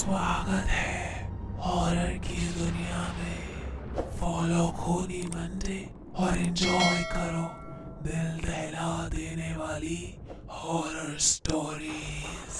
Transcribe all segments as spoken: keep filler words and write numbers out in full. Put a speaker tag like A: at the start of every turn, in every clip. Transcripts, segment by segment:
A: स्वागत है हॉरर की दुनिया में। फॉलो खूनी मंडे और एंजॉय करो दिल दहला देने वाली हॉरर स्टोरीज।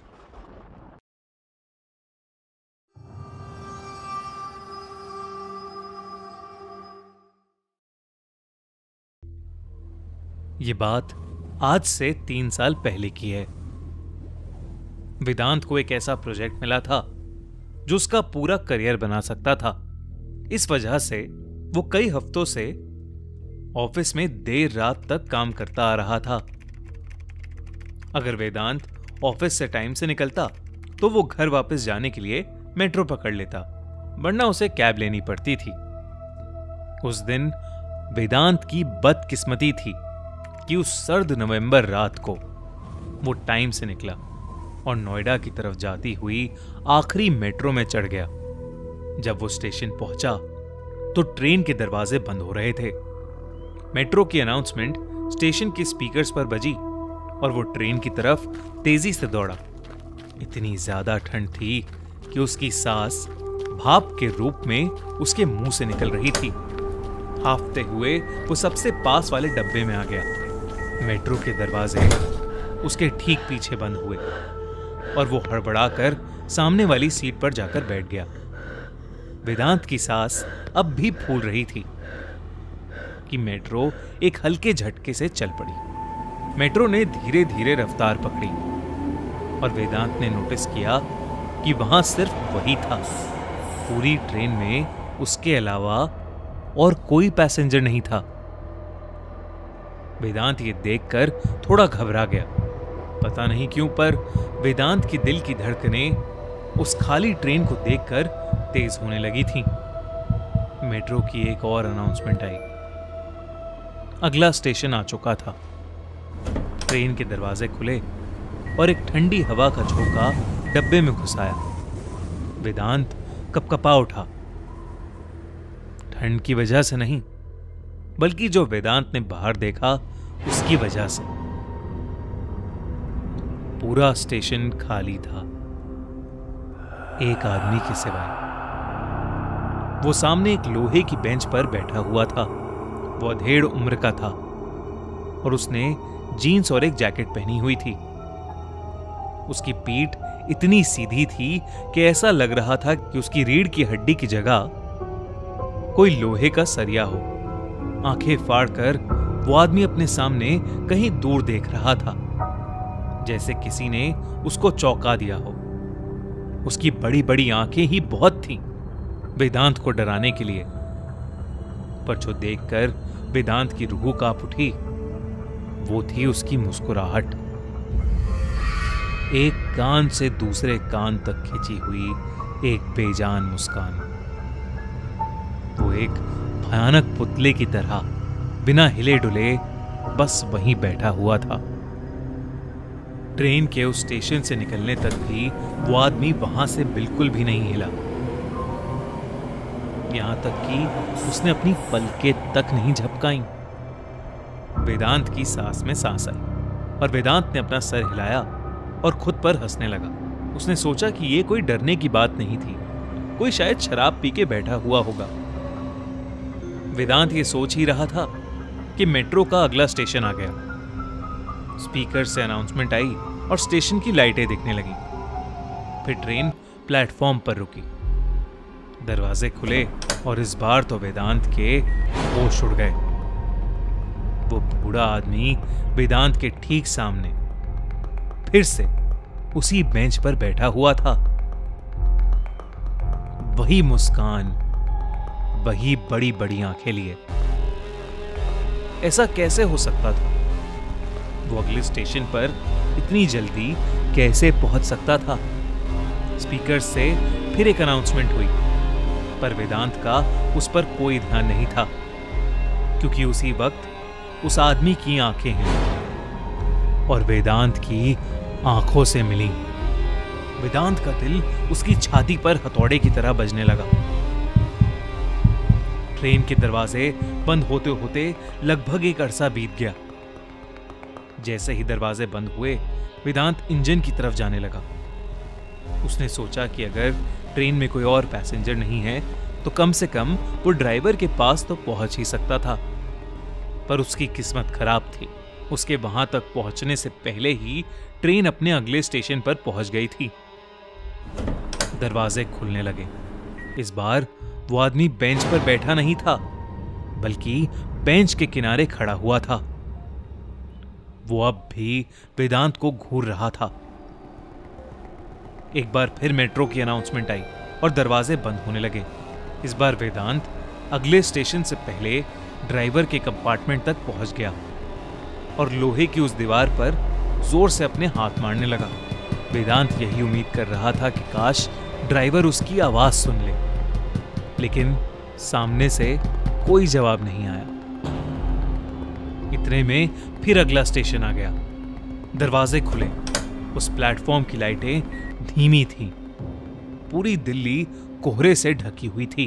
B: ये बात आज से तीन साल पहले की है। वेदांत को एक ऐसा प्रोजेक्ट मिला था जो उसका पूरा करियर बना सकता था। इस वजह से वो कई हफ्तों से ऑफिस में देर रात तक काम करता आ रहा था। अगर वेदांत ऑफिस से टाइम से निकलता तो वो घर वापस जाने के लिए मेट्रो पकड़ लेता, वरना उसे कैब लेनी पड़ती थी। उस दिन वेदांत की बदकिस्मती थी कि उस सर्द नवंबर रात को वो टाइम से निकला और नोएडा की तरफ जाती हुई आखिरी मेट्रो में चढ़ गया। जब वो स्टेशन पहुंचा तो ट्रेन के दरवाजे बंद हो रहे थे। मेट्रो की अनाउंसमेंट स्टेशन के स्पीकर्स पर बजी और वो ट्रेन की तरफ तेजी से दौड़ा। इतनी ज्यादा ठंड थी कि उसकी सांस भाप के रूप में उसके मुंह से निकल रही थी। हांफते हुए वो सबसे पास वाले डब्बे में आ गया। मेट्रो के दरवाजे उसके ठीक पीछे बंद हुए और वो हड़बड़ाकर सामने वाली सीट पर जाकर बैठ गया। वेदांत की सांस अब भी फूल रही थी कि मेट्रो एक हल्के झटके से चल पड़ी। मेट्रो ने धीरे धीरे रफ्तार पकड़ी और वेदांत ने नोटिस किया कि वहां सिर्फ वही था। पूरी ट्रेन में उसके अलावा और कोई पैसेंजर नहीं था। वेदांत ये देखकर थोड़ा घबरा गया। पता नहीं क्यों, पर वेदांत की दिल की धड़कनें उस खाली ट्रेन को देखकर तेज होने लगी थीं। मेट्रो की एक और अनाउंसमेंट आई। अगला स्टेशन आ चुका था। ट्रेन के दरवाजे खुले और एक ठंडी हवा का झोंका डब्बे में घुस आया। वेदांत कपकपा उठा। ठंड की वजह से नहीं, बल्कि जो वेदांत ने बाहर देखा उसकी वजह से। पूरा स्टेशन खाली था, एक आदमी के सिवाय। वो सामने एक लोहे की बेंच पर बैठा हुआ था। वो अधेड़ उम्र का था और उसने जीन्स और एक जैकेट पहनी हुई थी। उसकी पीठ इतनी सीधी थी कि ऐसा लग रहा था कि उसकी रीढ़ की हड्डी की जगह कोई लोहे का सरिया हो। आंखें फाड़कर वो आदमी अपने सामने कहीं दूर देख रहा था, जैसे किसी ने उसको चौंका दिया हो। उसकी बड़ी बड़ी आंखें ही बहुत थीं वेदांत को डराने के लिए, पर जो देखकर वेदांत की रूह कांप उठी वो थी उसकी मुस्कुराहट। एक कान से दूसरे कान तक खिंची हुई एक बेजान मुस्कान। वो एक भयानक पुतले की तरह बिना हिले डुले बस वहीं बैठा हुआ था। ट्रेन के उस स्टेशन से निकलने तक भी वो आदमी वहां से बिल्कुल भी नहीं हिला। यहां तक कि उसने अपनी पलकें तक नहीं झपकाई। वेदांत की सांस में सांस आई और वेदांत ने अपना सर हिलाया और खुद पर हंसने लगा। उसने सोचा कि यह कोई डरने की बात नहीं थी, कोई शायद शराब पी के बैठा हुआ होगा। वेदांत ये सोच ही रहा था कि मेट्रो का अगला स्टेशन आ गया। स्पीकर से अनाउंसमेंट आई और स्टेशन की लाइटें दिखने लगी। फिर ट्रेन प्लेटफॉर्म पर रुकी। दरवाजे खुले और इस बार तो वेदांत के होश उड़ गए। वो बूढ़ा आदमी वेदांत के ठीक सामने फिर से उसी बेंच पर बैठा हुआ था। वही मुस्कान, वही बड़ी बड़ी आंखें लिए। ऐसा कैसे हो सकता था? वो अगले स्टेशन पर इतनी जल्दी कैसे पहुंच सकता था? स्पीकर से फिर एक अनाउंसमेंट हुई, पर वेदांत का उस पर कोई ध्यान नहीं था, क्योंकि उसी वक्त उस आदमी की आंखें हिली और वेदांत की आंखों से मिली। वेदांत का दिल उसकी छाती पर हथौड़े की तरह बजने लगा। ट्रेन के दरवाजे बंद होते होते लगभग एक अरसा बीत गया। जैसे ही दरवाजे बंद हुए, वेदांत इंजन की तरफ जाने लगा। उसने सोचा कि अगर ट्रेन में कोई और पैसेंजर नहीं है तो कम से कम वो ड्राइवर के पास तो पहुंच ही सकता था। पर उसकी किस्मत खराब थी। उसके वहां तक पहुंचने से पहले ही ट्रेन अपने अगले स्टेशन पर पहुंच गई थी। दरवाजे खुलने लगे। इस बार वो आदमी बेंच पर बैठा नहीं था, बल्कि बेंच के किनारे खड़ा हुआ था। वो अब भी वेदांत को घूर रहा था। एक बार फिर मेट्रो की अनाउंसमेंट आई और दरवाजे बंद होने लगे। इस बार वेदांत अगले स्टेशन से पहले ड्राइवर के कंपार्टमेंट तक पहुंच गया और लोहे की उस दीवार पर जोर से अपने हाथ मारने लगा। वेदांत यही उम्मीद कर रहा था कि काश ड्राइवर उसकी आवाज सुन ले, लेकिन सामने से कोई जवाब नहीं आया। इतने में फिर अगला स्टेशन आ गया। दरवाजे खुले। उस प्लेटफॉर्म की लाइटें धीमी थीं। पूरी दिल्ली कोहरे से ढकी हुई थी।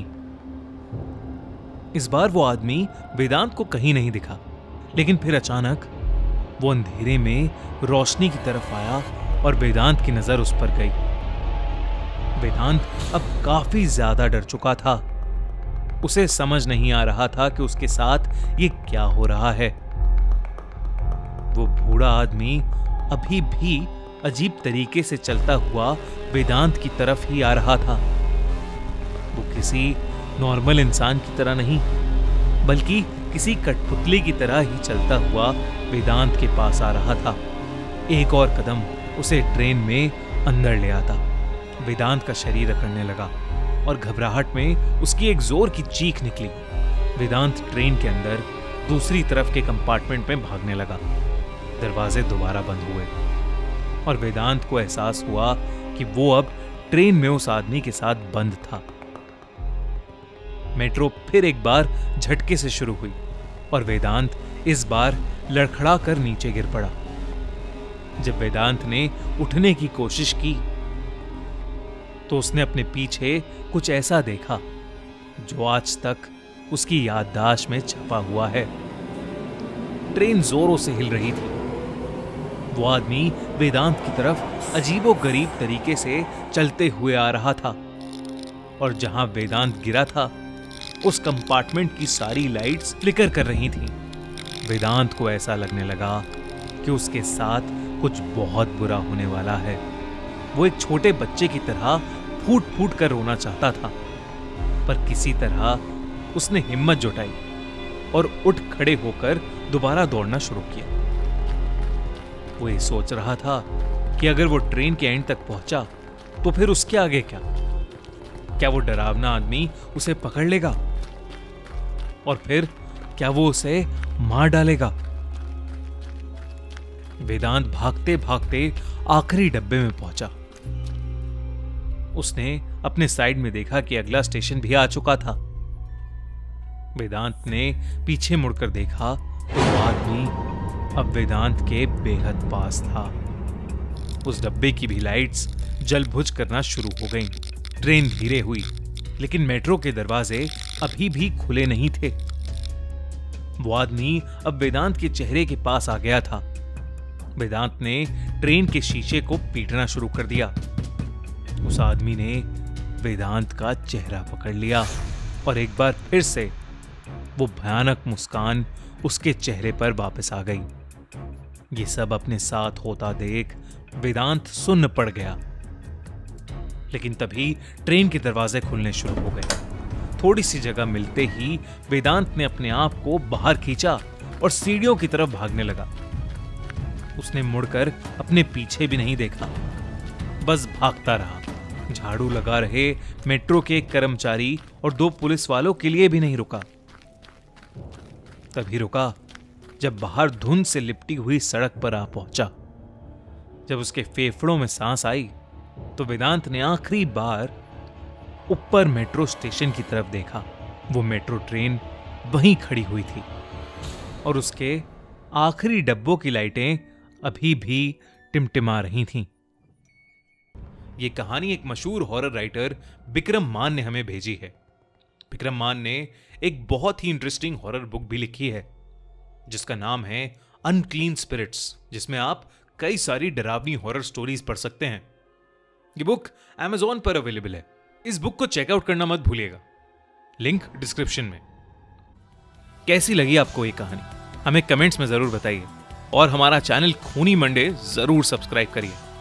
B: इस बार वो आदमी वेदांत को कहीं नहीं दिखा, लेकिन फिर अचानक वो अंधेरे में रोशनी की तरफ आया और वेदांत की नजर उस पर गई। वेदांत अब काफी ज्यादा डर चुका था। उसे समझ नहीं आ रहा था कि उसके साथ ये क्या हो रहा है। वो बूढ़ा आदमी अभी भी अजीब तरीके से चलता हुआ वेदांत की तरफ ही आ रहा था। वो किसी नॉर्मल इंसान की तरह नहीं, बल्कि किसी कठपुतली की तरह ही चलता हुआ वेदांत के पास आ रहा था। एक और कदम उसे ट्रेन में अंदर ले आता। वेदांत का शरीर अकड़ने लगा और घबराहट में उसकी एक जोर की चीख निकली। वेदांत ट्रेन के अंदर दूसरी तरफ के कंपार्टमेंट में भागने लगा। दरवाजे दोबारा बंद हुए और वेदांत को एहसास हुआ कि वो अब ट्रेन में उस आदमी के साथ बंद था। मेट्रो फिर एक बार झटके से शुरू हुई और वेदांत इस बार लड़खड़ा कर नीचे गिर पड़ा। जब वेदांत ने उठने की कोशिश की तो उसने अपने पीछे कुछ ऐसा देखा जो आज तक उसकी याददाश्त में छपा हुआ है। ट्रेन जोरों से हिल रही थी। वो आदमी वेदांत की तरफ अजीबोगरीब तरीके से चलते हुए आ रहा था और जहां वेदांत गिरा था उस कंपार्टमेंट की सारी लाइट्स फ्लिकर कर रही थीं। वेदांत को ऐसा लगने लगा कि उसके साथ कुछ बहुत बुरा होने वाला है। वो एक छोटे बच्चे की तरह फूट फूट कर रोना चाहता था, पर किसी तरह उसने हिम्मत जुटाई और उठ खड़े होकर दोबारा दौड़ना शुरू किया। वो ये सोच रहा था कि अगर वो ट्रेन के एंड तक पहुंचा तो फिर उसके आगे क्या? क्या वो डरावना आदमी उसे पकड़ लेगा और फिर क्या वो उसे मार डालेगा? वेदांत भागते भागते आखिरी डब्बे में पहुंचा। उसने अपने साइड में देखा कि अगला स्टेशन भी आ चुका था। वेदांत ने पीछे मुड़कर देखा तो वो आदमी अब वेदांत के बेहद पास था। उस डब्बे की भी लाइट्स जल बुझ करना शुरू हो गईं। ट्रेन धीरे हुई, लेकिन मेट्रो के दरवाजे अभी भी खुले नहीं थे। वो आदमी अब वेदांत के चेहरे के पास आ गया था। वेदांत ने ट्रेन के शीशे को पीटना शुरू कर दिया। उस आदमी ने वेदांत का चेहरा पकड़ लिया और एक बार फिर से वो भयानक मुस्कान उसके चेहरे पर वापस आ गई। ये सब अपने साथ होता देख वेदांत सुन्न पड़ गया। लेकिन तभी ट्रेन के दरवाजे खुलने शुरू हो गए। थोड़ी सी जगह मिलते ही वेदांत ने अपने आप को बाहर खींचा और सीढ़ियों की तरफ भागने लगा। उसने मुड़कर अपने पीछे भी नहीं देखा, बस भागता रहा। झाड़ू लगा रहे मेट्रो के एक कर्मचारी और दो पुलिस वालों के लिए भी नहीं रुका। तभी रुका जब बाहर धुंध से लिपटी हुई सड़क पर आ पहुंचा। जब उसके फेफड़ों में सांस आई तो वेदांत ने आखिरी बार ऊपर मेट्रो स्टेशन की तरफ देखा। वो मेट्रो ट्रेन वहीं खड़ी हुई थी और उसके आखिरी डब्बों की लाइटें अभी भी टिमटिमा रही थीं। यह कहानी एक मशहूर हॉरर राइटर विक्रम मान ने हमें भेजी है। विक्रम मान ने एक बहुत ही इंटरेस्टिंग हॉरर बुक भी लिखी है जिसका नाम है अनक्लीन स्पिरिट्स, जिसमें आप कई सारी डरावनी हॉरर स्टोरीज पढ़ सकते हैं। ये बुक Amazon पर अवेलेबल है। इस बुक को चेकआउट करना मत भूलिएगा, लिंक डिस्क्रिप्शन में। कैसी लगी आपको ये कहानी हमें कमेंट्स में जरूर बताइए और हमारा चैनल खूनी मंडे जरूर सब्सक्राइब करिए।